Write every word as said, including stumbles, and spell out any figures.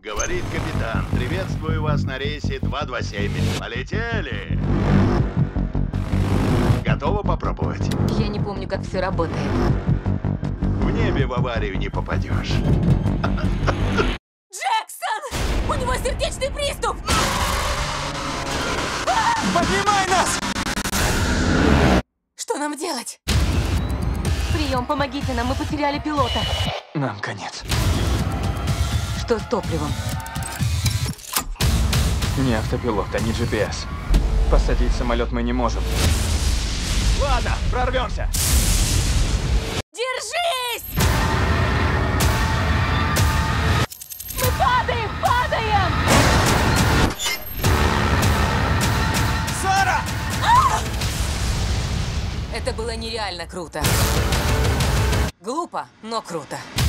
Говорит капитан, приветствую вас на рейсе два два семь. Полетели! Готовы попробовать? Я не помню, как все работает. В небе в аварию не попадешь. Джексон! У него сердечный приступ! Поднимай нас! Что нам делать? Прием, помогите нам, мы потеряли пилота. Нам конец. Что с топливом? Не автопилот, а не джи пи эс. Посадить самолет мы не можем. Ладно, прорвемся. Держись! Мы падаем, падаем! Сара! Это было нереально круто. Глупо, но круто.